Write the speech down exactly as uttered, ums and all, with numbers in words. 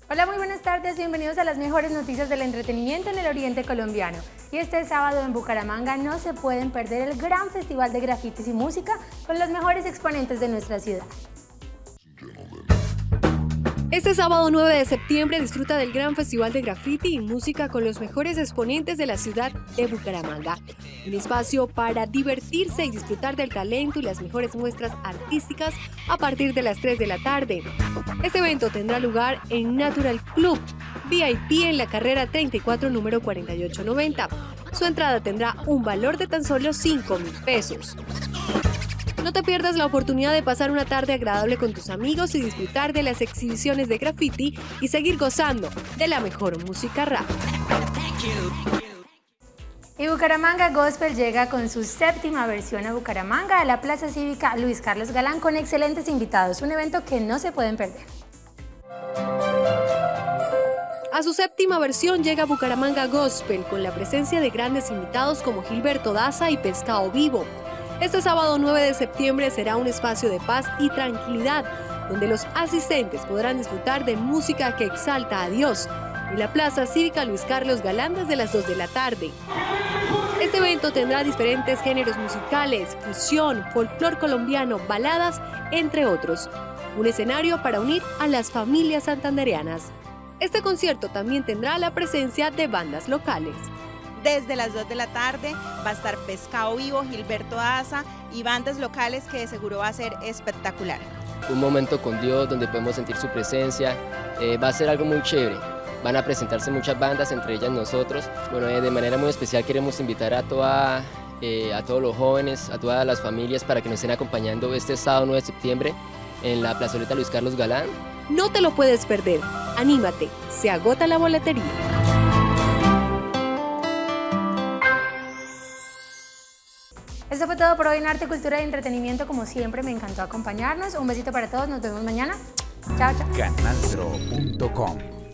Hola, muy buenas tardes, bienvenidos a las mejores noticias del entretenimiento en el oriente colombiano. Y este sábado en Bucaramanga no se pueden perder el gran festival de grafitis y música con los mejores exponentes de nuestra ciudad. Este sábado nueve de septiembre disfruta del gran festival de graffiti y música con los mejores exponentes de la ciudad de Bucaramanga. Un espacio para divertirse y disfrutar del talento y las mejores muestras artísticas a partir de las tres de la tarde. Este evento tendrá lugar en Natural Club, V I P en la carrera treinta y cuatro, número cuarenta y ocho noventa. Su entrada tendrá un valor de tan solo cinco mil pesos. No te pierdas la oportunidad de pasar una tarde agradable con tus amigos y disfrutar de las exhibiciones de graffiti y seguir gozando de la mejor música rap. Y Bucaramanga Gospel llega con su séptima versión a Bucaramanga, a la Plaza Cívica Luis Carlos Galán, con excelentes invitados, un evento que no se pueden perder. A su séptima versión llega Bucaramanga Gospel con la presencia de grandes invitados como Gilberto Daza y Pescado Vivo. Este sábado nueve de septiembre será un espacio de paz y tranquilidad, donde los asistentes podrán disfrutar de música que exalta a Dios, en la Plaza Cívica Luis Carlos Galán desde las dos de la tarde. Este evento tendrá diferentes géneros musicales, fusión, folclor colombiano, baladas, entre otros. Un escenario para unir a las familias santandereanas. Este concierto también tendrá la presencia de bandas locales. Desde las dos de la tarde va a estar Pescado Vivo, Gilberto Daza y bandas locales que de seguro va a ser espectacular. Un momento con Dios donde podemos sentir su presencia, eh, va a ser algo muy chévere. Van a presentarse muchas bandas, entre ellas nosotros. Bueno, eh, de manera muy especial queremos invitar a, toda, eh, a todos los jóvenes, a todas las familias para que nos estén acompañando este sábado nueve de septiembre en la plazoleta Luis Carlos Galán. No te lo puedes perder, anímate, se agota la boletería. Esto fue todo por hoy en Arte, Cultura y Entretenimiento. Como siempre, me encantó acompañarnos. Un besito para todos, nos vemos mañana. Chao, chao. canal tro punto com